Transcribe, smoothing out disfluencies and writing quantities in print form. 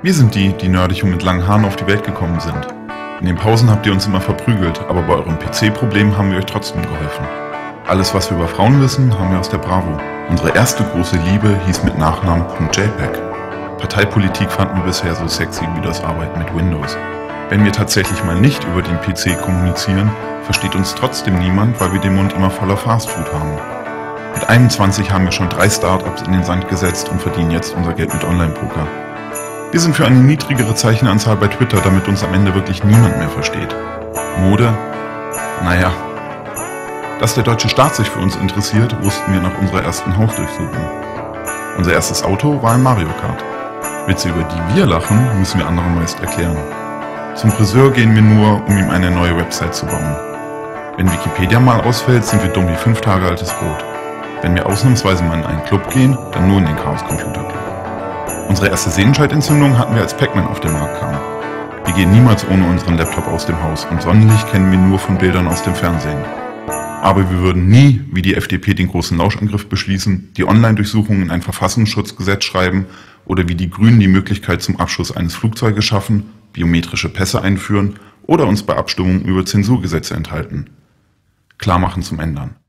Wir sind die, die nerdig und mit langen Haaren auf die Welt gekommen sind. In den Pausen habt ihr uns immer verprügelt, aber bei euren PC-Problemen haben wir euch trotzdem geholfen. Alles, was wir über Frauen wissen, haben wir aus der Bravo. Unsere erste große Liebe hieß mit Nachnamen .jpeg. Parteipolitik fanden wir bisher so sexy wie das Arbeiten mit Windows. Wenn wir tatsächlich mal nicht über den PC kommunizieren, versteht uns trotzdem niemand, weil wir den Mund immer voller Fastfood haben. Mit 21 haben wir schon 3 Startups in den Sand gesetzt und verdienen jetzt unser Geld mit Online-Poker. Wir sind für eine niedrigere Zeichenanzahl bei Twitter, damit uns am Ende wirklich niemand mehr versteht. Mode? Naja. Dass der deutsche Staat sich für uns interessiert, wussten wir nach unserer ersten Hausdurchsuchung. Unser erstes Auto war ein Mario Kart. Witze, über die wir lachen, müssen wir anderen meist erklären. Zum Friseur gehen wir nur, um ihm eine neue Website zu bauen. Wenn Wikipedia mal ausfällt, sind wir dumm wie 5 Tage altes Brot. Wenn wir ausnahmsweise mal in einen Club gehen, dann nur in den Chaos Computer Club. Unsere erste Sehenscheidentzündung hatten wir, als Pac-Man auf den Markt kam. Wir gehen niemals ohne unseren Laptop aus dem Haus und Sonnenlicht kennen wir nur von Bildern aus dem Fernsehen. Aber wir würden nie, wie die FDP, den großen Lauschangriff beschließen, die Online-Durchsuchung in ein Verfassungsschutzgesetz schreiben oder wie die Grünen die Möglichkeit zum Abschuss eines Flugzeuges schaffen, biometrische Pässe einführen oder uns bei Abstimmungen über Zensurgesetze enthalten. Klarmachen zum Ändern.